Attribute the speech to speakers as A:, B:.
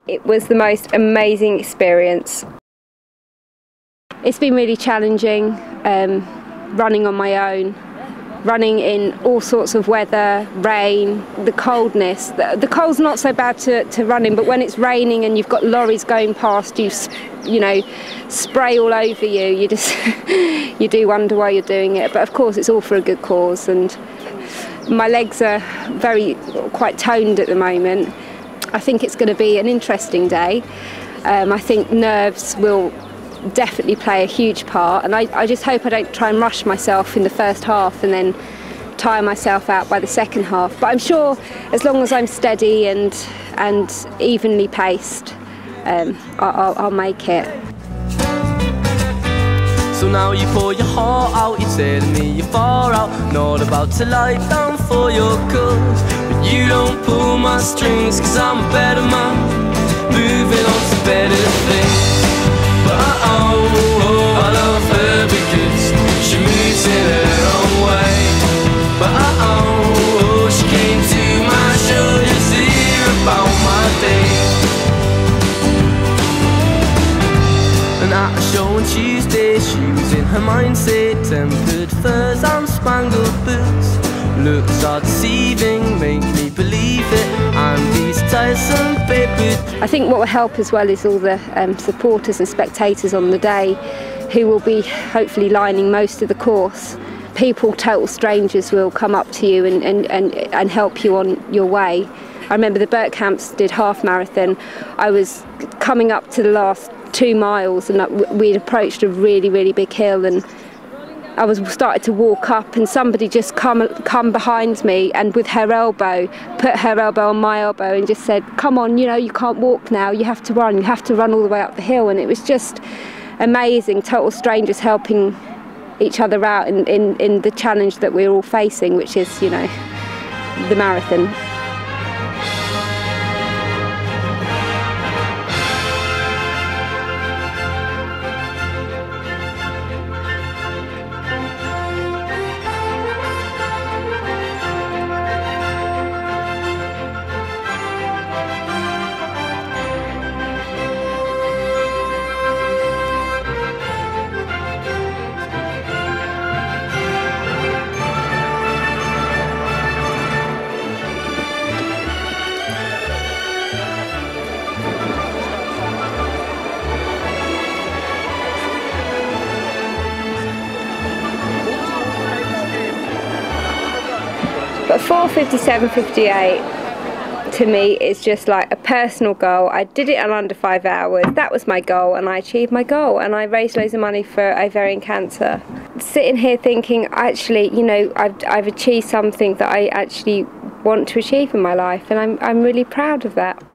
A: It was the most amazing experience. It's been really challenging, running on my own, running in all sorts of weather, rain, the coldness. The cold's not so bad to run in, but when it's raining and you've got lorries going past you, you know, spray all over you, you just you do wonder why you're doing it. But of course it's all for a good cause, and my legs are quite toned at the moment. I think it's going to be an interesting day. I think nerves will definitely play a huge part, and I just hope I don't try and rush myself in the first half and then tire myself out by the second half. But I'm sure as long as I'm steady and evenly paced, I'll make it.
B: So now you pour your heart out, you're telling me you're far out, not about to lie down for your cause. But you don't pull my strings, cause I'm a better man, moving on to better things. But I love her because she moves in her own way. But she came to my shoulders to hear about my day. And at a show on Tuesday, she was in her mindset, tempered furs and spangled boots. Looks are deceiving, make me believe it, and these tiresome papers.
A: I think what will help as well is all the supporters and spectators on the day, who will be hopefully lining most of the course. People, total strangers, will come up to you and help you on your way. I remember the Bergkamps did half marathon. I was coming up to the last 2 miles, and we'd approached a really big hill, and I started to walk up, and somebody just come behind me, and with her elbow, put her elbow on my elbow and just said, come on, you know, you can't walk now, you have to run all the way up the hill. And it was just amazing, total strangers helping each other out in the challenge that we're all facing, which is, you know, the marathon. But 4:57.58 to me is just like a personal goal. I did it in under 5 hours. That was my goal, and I achieved my goal, and I raised loads of money for ovarian cancer. Sitting here thinking, actually, you know, I've achieved something that I actually want to achieve in my life, and I'm really proud of that.